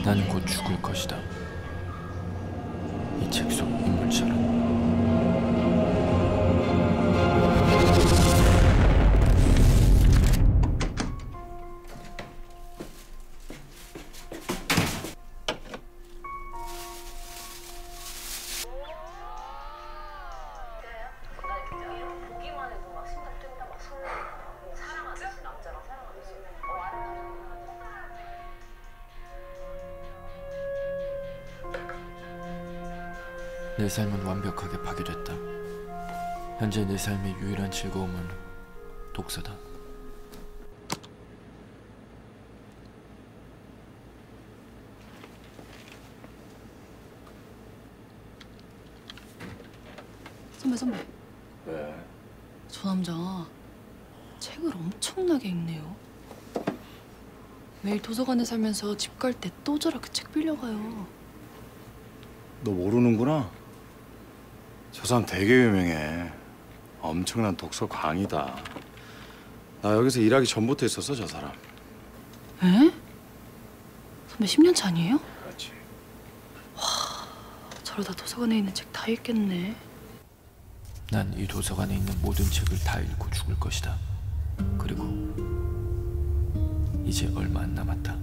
나는 곧 죽을 것이다. 이 책 속 인물처럼. 내 삶은 완벽하게 파괴됐다. 현재 내 삶의 유일한 즐거움은 독서다. 선배. 왜? 저 남자 책을 엄청나게 읽네요. 매일 도서관에 살면서 집 갈 때 또 저렇게 책 빌려가요. 너 모르는구나? 저 사람 되게 유명해. 엄청난 독서 광이다. 나 여기서 일하기 전부터 있었어, 저 사람. 에? 선배 10년 차 아니에요? 그렇지. 저러다 도서관에 있는 책 다 읽겠네. 난 이 도서관에 있는 모든 책을 다 읽고 죽을 것이다. 그리고 이제 얼마 안 남았다.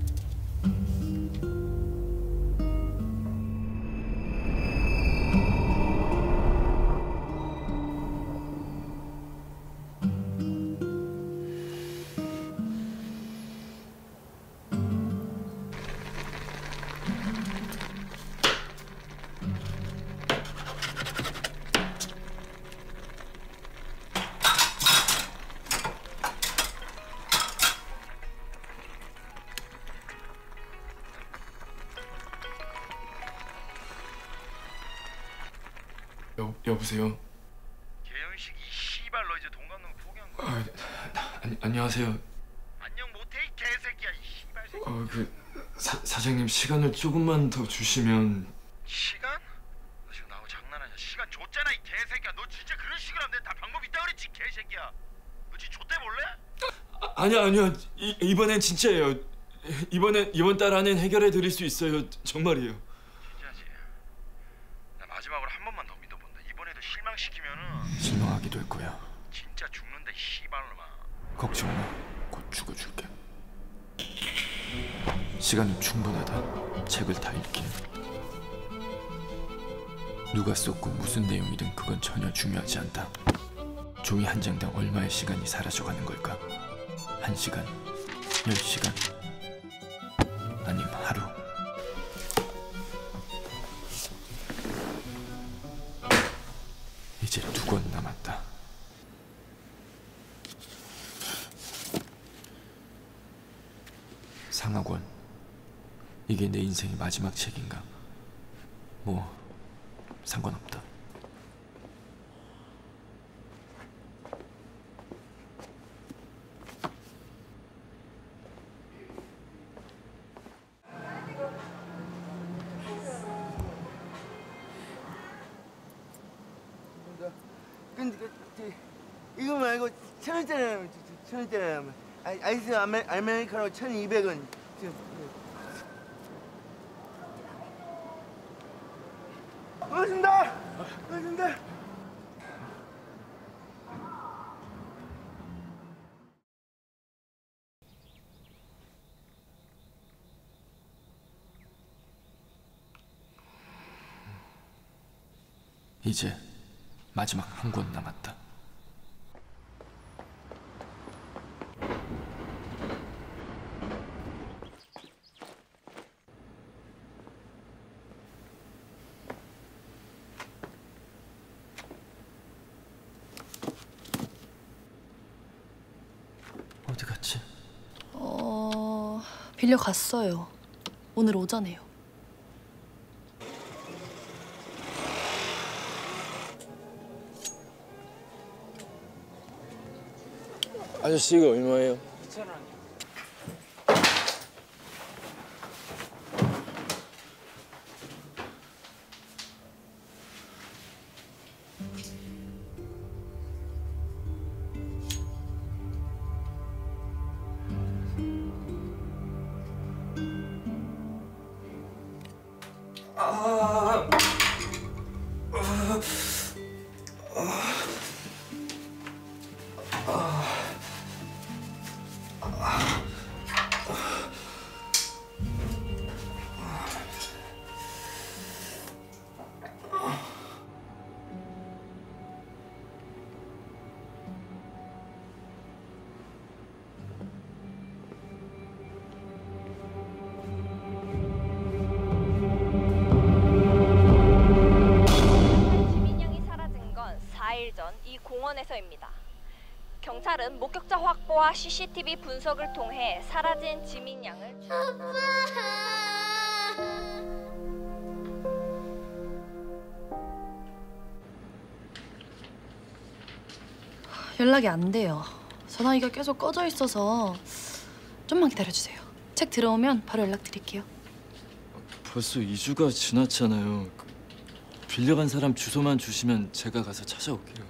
여보세요? 개연식 이 씨발 너 이제 돈 갚는 거 포기한 거야? 안녕하세요. 안녕 못해 이 개새끼야 이 씨발 새끼. 사장님 시간을 조금만 더 주시면. 시간? 너 지금 나하고 장난하냐? 시간 줬잖아 이 개새끼야. 너 진짜 그런 식으로 하면 다 방법 있다 그랬지 개새끼야. 너 진짜 줬대 볼래? 아니요. 이번엔 진짜예요. 이번 달 안엔 해결해 드릴 수 있어요. 정말이에요. 진짜지? 나 마지막으로 한 번만 더 믿어본다. 이번에도 실망시키면은 실망하게 될 거야. 진짜 죽는다 이 씨발놈아. 걱정 마. 곧 죽어줄게. 시간은 충분하다. 책을 다 읽기에. 누가 썼고 무슨 내용이든 그건 전혀 중요하지 않다. 종이 한 장당 얼마의 시간이 사라져가는 걸까? 1시간, 10시간, 아님 하루. 이제 2권 남았다. 상하권. 이게 내 인생의 마지막 책인가? 뭐 상관없다. 근데 이거 말고 1,000원짜리 1,000원짜리 아이스 아메리카노 1,200원. 고맙습니다. 고맙습니다. 이제 마지막 한 권 남았다. 어디 갔지? 빌려갔어요. 오늘 오전에요. 아저씨 이거 얼마예요? 2,000원. 지민양이 사라진 건 4일 전 이 공원에서입니다. 경찰은 목격자 확보와 CCTV 분석을 통해 사라진 지민양을 연락이 안 돼요. 전화기가 계속 꺼져 있어서 좀만 기다려주세요. 책 들어오면 바로 연락드릴게요. 벌써 2주가 지났잖아요. 빌려간 사람 주소만 주시면 제가 가서 찾아올게요.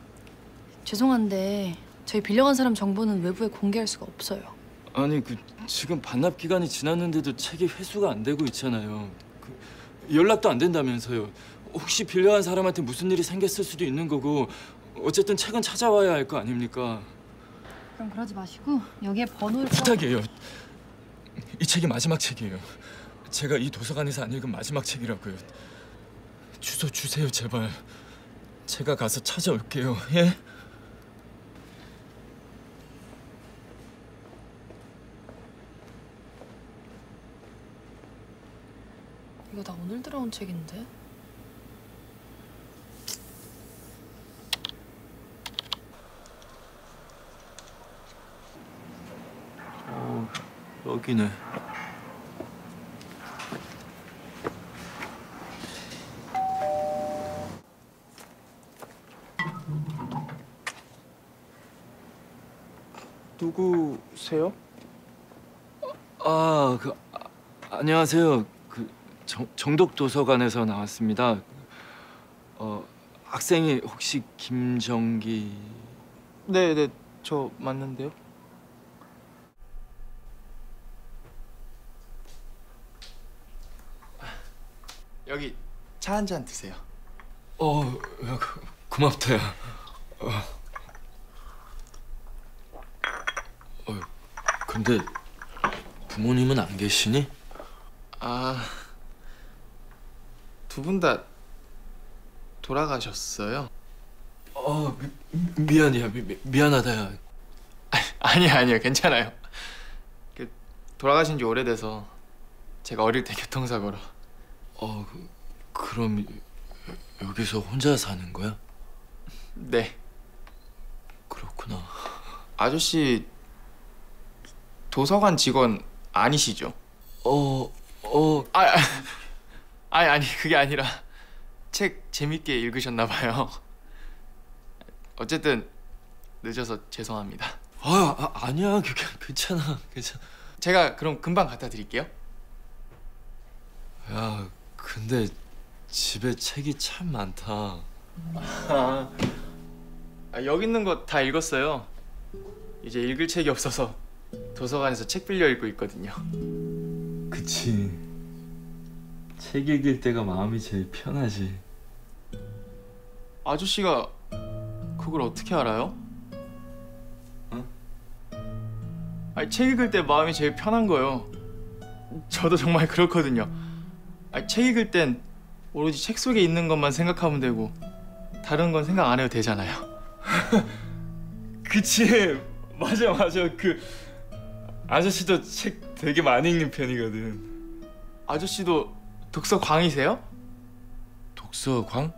죄송한데 저희 빌려간 사람 정보는 외부에 공개할 수가 없어요. 아니 지금 반납 기간이 지났는데도 책이 회수가 안 되고 있잖아요. 연락도 안 된다면서요. 혹시 빌려간 사람한테 무슨 일이 생겼을 수도 있는 거고 어쨌든 책은 찾아와야 할 거 아닙니까? 그럼 그러지 마시고 여기에 번호를 부탁이에요. 이 책이 마지막 책이에요. 제가 이 도서관에서 안 읽은 마지막 책이라고요. 주소 주세요 제발. 제가 가서 찾아올게요. 예? 이거 나 오늘 들어온 책인데? 여기네. 누구세요? 안녕하세요. 정독 도서관에서 나왔습니다. 학생이 혹시 김정기? 네, 저 맞는데요. 여기 차 한 잔 드세요. 야, 고맙다. 야. 근데 부모님은 안 계시니? 두 분 다 돌아가셨어요? 미안이야. 미안하다. 야. 아니요, 괜찮아요. 돌아가신 지 오래돼서 제가 어릴 때 교통사고로. 그럼 여기서 혼자 사는 거야? 네. 그렇구나. 아저씨 도서관 직원 아니시죠? 아니 그게 아니라 책 재밌게 읽으셨나 봐요. 어쨌든 늦어서 죄송합니다. 아니야. 괜찮아. 제가 그럼 금방 갖다 드릴게요. 야, 근데 집에 책이 참 많다. 여기 있는 거 다 읽었어요. 이제 읽을 책이 없어서 도서관에서 책 빌려 읽고 있거든요. 그치. 책 읽을 때가 마음이 제일 편하지. 아저씨가 그걸 어떻게 알아요? 책 읽을 때 마음이 제일 편한 거요. 저도 정말 그렇거든요. 책 읽을 땐 오로지 책 속에 있는 것만 생각하면 되고 다른 건 생각 안 해도 되잖아요. 그치. 맞아. 아저씨도 책 되게 많이 읽는 편이거든. 아저씨도 독서광이세요? 독서광?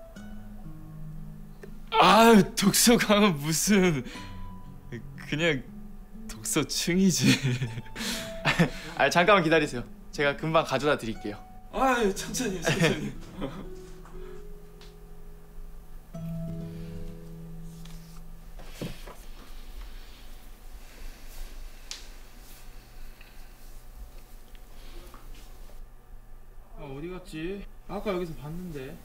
독서광은 무슨. 그냥 독서층이지. 잠깐만 기다리세요. 제가 금방 가져다 드릴게요. 천천히. 어디 갔지? 아까 여기서 봤는데.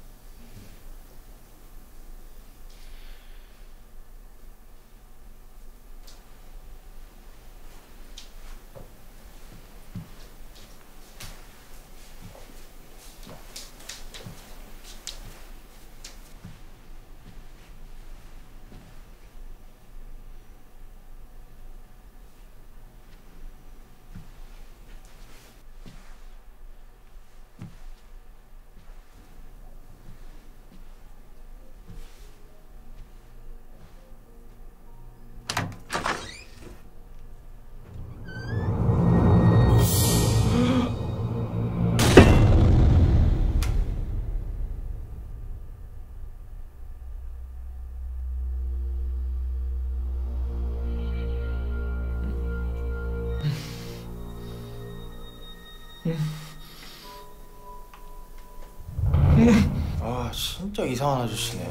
아 진짜 이상한 아저씨네.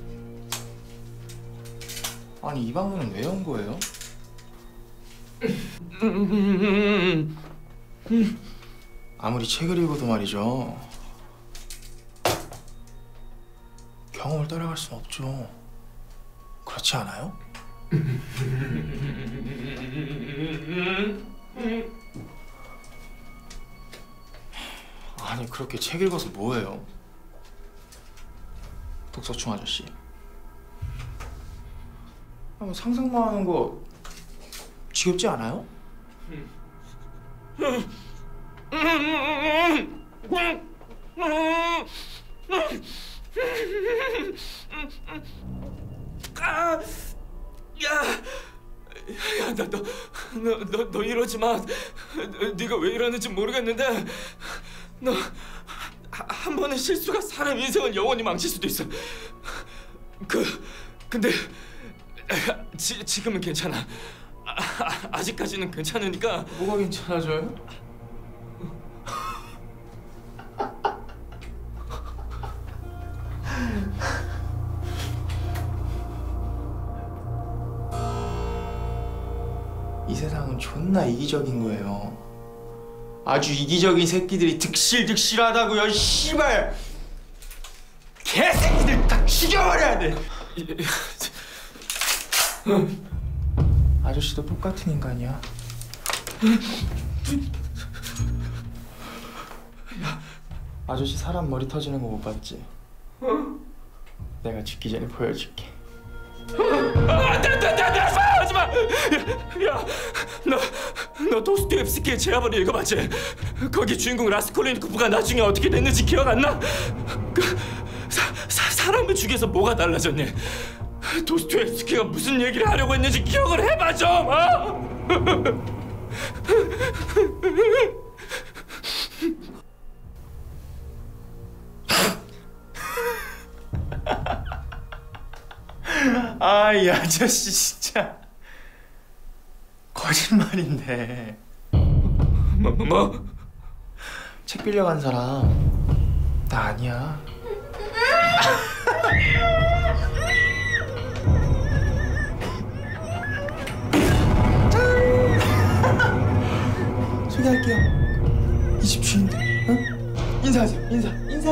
아니 이 방문은 왜 온 거예요? 아무리 책을 읽어도 말이죠. 경험을 따라갈 순 없죠. 그렇지 않아요? 아니 그렇게 책 읽어서 뭐해요? 독서충 아저씨. 뭐 상상만 하는 거 지겹지 않아요? 너 이러지 마. 네가 왜 이러는지 모르겠는데 너 한 번의 실수가 사람 인생을 영원히 망칠 수도 있어. 근데 지금은 괜찮아. 아직까지는 괜찮으니까. 뭐가 괜찮아져요? 이 세상은 존나 이기적인 거예요. 아주 이기적인 새끼들이 득실득실하다고요. 씨발 개새끼들 다 죽여버려야 돼. 아저씨도 똑같은 인간이야. 야, 아저씨 사람 머리 터지는 거 못 봤지? 내가 죽기 전에 보여줄게. 하지 마! 야, 너 도스토옙스키의 제아벌을 읽어봤지? 거기 주인공 라스콜리니코프가 나중에 어떻게 됐는지 기억 안 나? 사람을 죽여서 뭐가 달라졌니? 도스토옙스키가 무슨 얘기를 하려고 했는지 기억을 해봐 좀! 아, 이 아저씨 진짜 거짓말인데. 뭐? 책 빌려간 사람 나 아니야. 소개할게요. 이 집 주인들. 응? 인사하세요. 인사.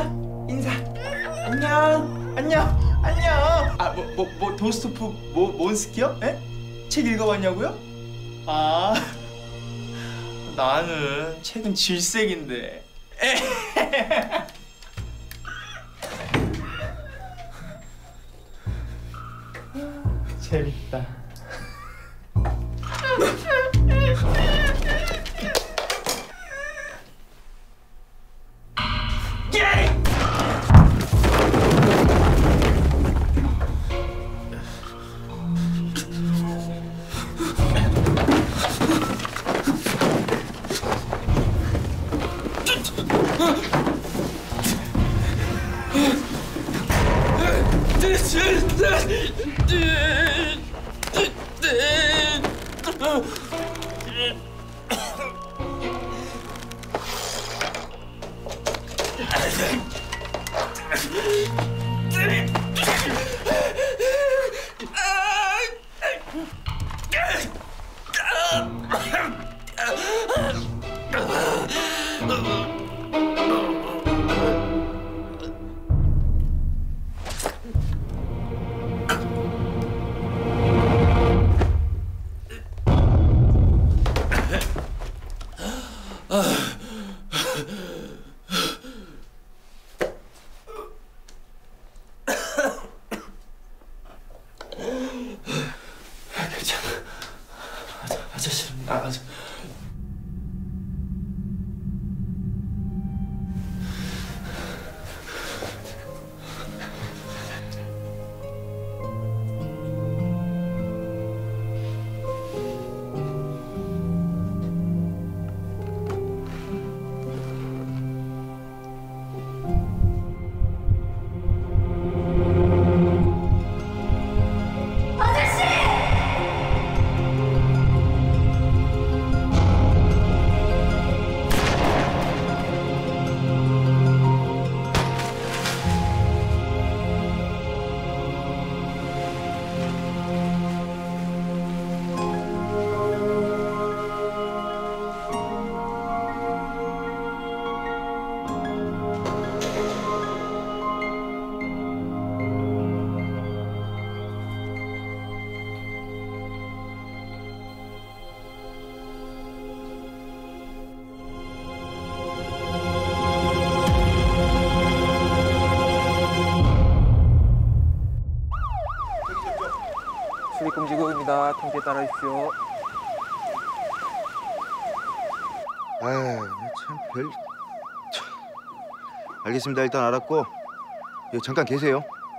안녕. 아, 뭐 도스토프 몬스키요? 에? 책 읽어봤냐고요? 아, 나는 책은 질색인데. 재밌다. 아저씨는 나가자. 따라하십시오. 아유, 참 별. 알겠습니다. 일단 알았고, 예, 잠깐 계세요.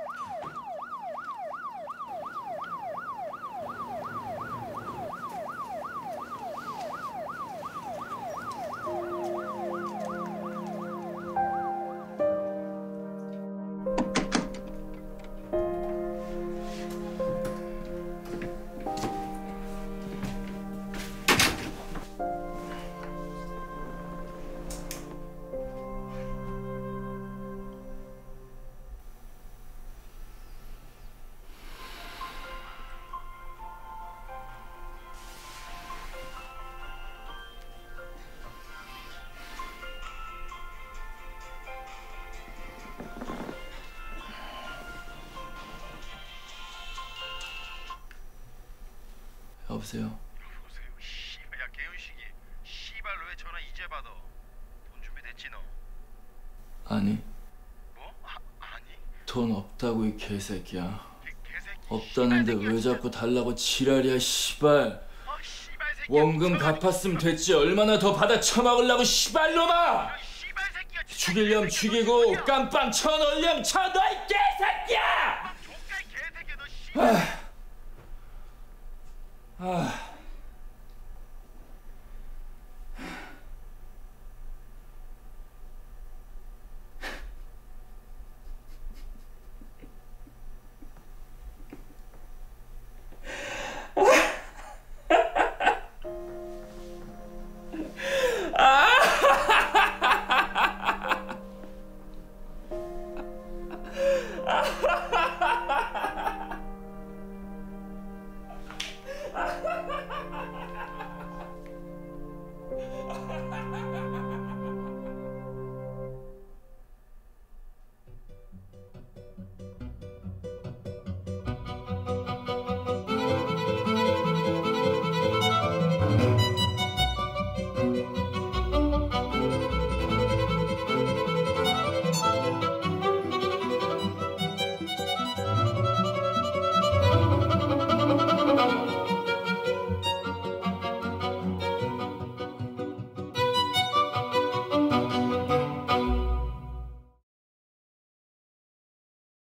여보세요? 여보세요. 씨발, 야 개윤식이. 씨발 왜 전화 이제 받아? 돈 준비됐지 너? 아니, 뭐? 아니? 돈 없다고 이 개새끼야. 개새끼. 없다는데 왜 자꾸 달라고 지랄이야, 씨발. 씨발 새끼. 원금 갚았으면 됐지. 얼마나 더 받아 처먹으려고, 씨발놈아! 씨발 새끼야. 죽이려면 죽이고 깜빵 쳐넣으려면 쳐넣어, 이 개새끼야! 족갈 개새끼야 너 씨발. 아.